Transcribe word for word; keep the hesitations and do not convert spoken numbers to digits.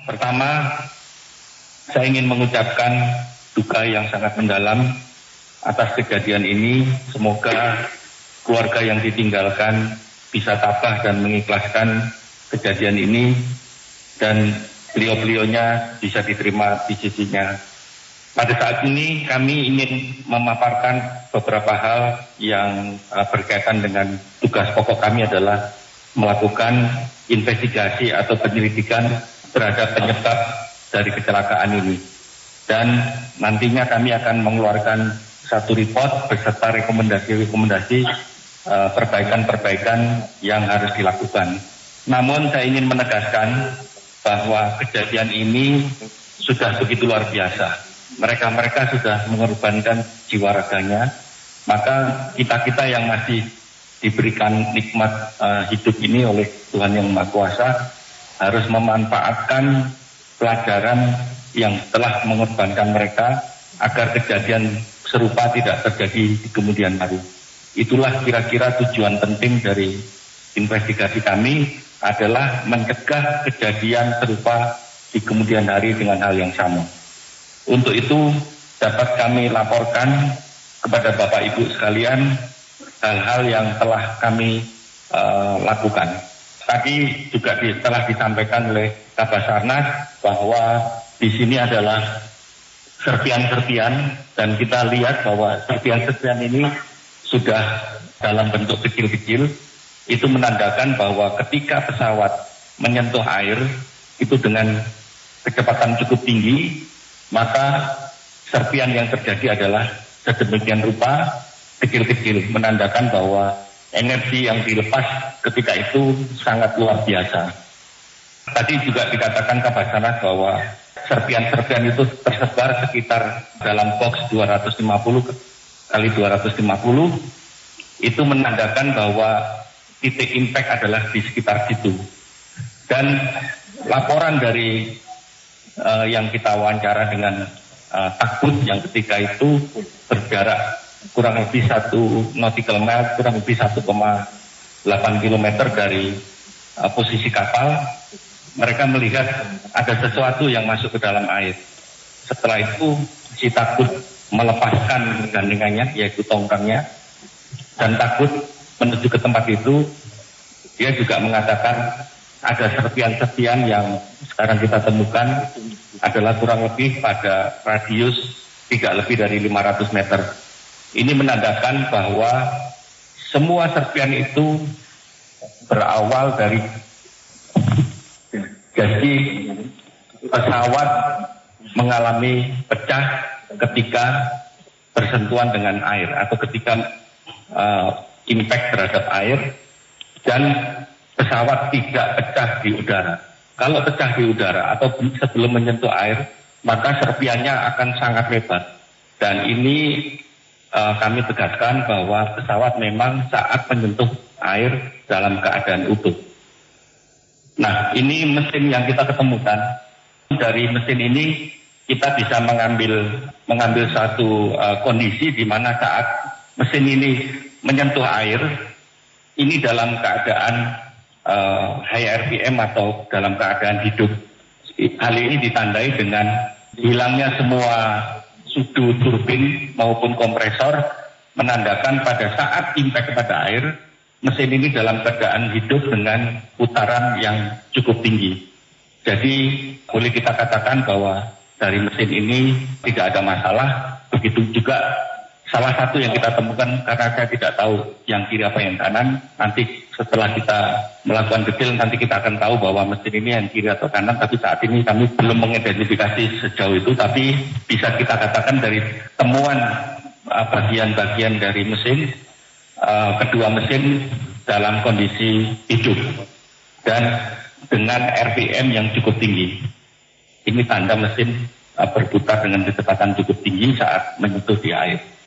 Pertama, saya ingin mengucapkan duka yang sangat mendalam atas kejadian ini. Semoga keluarga yang ditinggalkan bisa tabah dan mengikhlaskan kejadian ini dan beliau-beliaunya bisa diterima di sisinya. Pada saat ini kami ingin memaparkan beberapa hal yang uh, berkaitan dengan tugas pokok kami adalah melakukan investigasi atau penyelidikan terhadap penyebab dari kecelakaan ini. Dan nantinya kami akan mengeluarkan satu report beserta rekomendasi-rekomendasi uh, perbaikan-perbaikan yang harus dilakukan. Namun saya ingin menegaskan bahwa kejadian ini sudah begitu luar biasa. Mereka-mereka sudah mengorbankan jiwa raganya, maka kita-kita yang masih diberikan nikmat uh, hidup ini oleh Tuhan Yang Maha Kuasa harus memanfaatkan pelajaran yang telah mengorbankan mereka agar kejadian serupa tidak terjadi di kemudian hari. Itulah kira-kira tujuan penting dari investigasi kami adalah mencegah kejadian serupa di kemudian hari dengan hal yang sama. Untuk itu dapat kami laporkan kepada Bapak Ibu sekalian hal-hal yang telah kami uh, lakukan. Tadi juga di, telah disampaikan oleh Kabasarnas bahwa di sini adalah serpian-serpian dan kita lihat bahwa serpian-serpian ini sudah dalam bentuk kecil-kecil. Itu menandakan bahwa ketika pesawat menyentuh air itu dengan kecepatan cukup tinggi, maka serpian yang terjadi adalah sedemikian rupa kecil-kecil, menandakan bahwa energi yang dilepas ketika itu sangat luar biasa. Tadi juga dikatakan Kabasarnas bahwa serpian-serpian itu tersebar sekitar dalam box dua ratus lima puluh kali dua ratus lima puluh, itu menandakan bahwa titik impact adalah di sekitar situ. Dan laporan dari Uh, yang kita wawancara dengan uh, takbut yang ketika itu berjarak kurang lebih satu nautical mile, kurang lebih satu koma delapan kilometer dari uh, posisi kapal. Mereka melihat ada sesuatu yang masuk ke dalam air. Setelah itu si takbut melepaskan gandengannya, yaitu tongkangnya, dan takbut menuju ke tempat itu. Dia juga mengatakan ada serpian-serpian yang sekarang kita temukan adalah kurang lebih pada radius tidak lebih dari lima ratus meter. Ini menandakan bahwa semua serpian itu berawal dari jadi pesawat mengalami pecah ketika bersentuhan dengan air atau ketika uh, impact terhadap air dan pesawat tidak pecah di udara. Kalau pecah di udara atau sebelum menyentuh air, maka serpiannya akan sangat lebar. Dan ini uh, kami tegaskan bahwa pesawat memang saat menyentuh air dalam keadaan utuh. Nah, ini mesin yang kita ketemukan. Dari mesin ini kita bisa mengambil mengambil satu uh, kondisi di mana saat mesin ini menyentuh air, ini dalam keadaan Uh, high R P M atau dalam keadaan hidup. Hal ini ditandai dengan hilangnya semua sudu turbin maupun kompresor, menandakan pada saat impact kepada air, mesin ini dalam keadaan hidup dengan putaran yang cukup tinggi. Jadi boleh kita katakan bahwa dari mesin ini tidak ada masalah. Begitu juga salah satu yang kita temukan, karena saya tidak tahu yang kiri apa yang kanan, nanti setelah kita melakukan detail nanti kita akan tahu bahwa mesin ini yang kiri atau kanan, tapi saat ini kami belum mengidentifikasi sejauh itu, tapi bisa kita katakan dari temuan uh, bagian-bagian dari mesin, uh, kedua mesin dalam kondisi hidup dan dengan R P M yang cukup tinggi. Ini tanda mesin uh, berputar dengan kecepatan cukup tinggi saat menyentuh di air.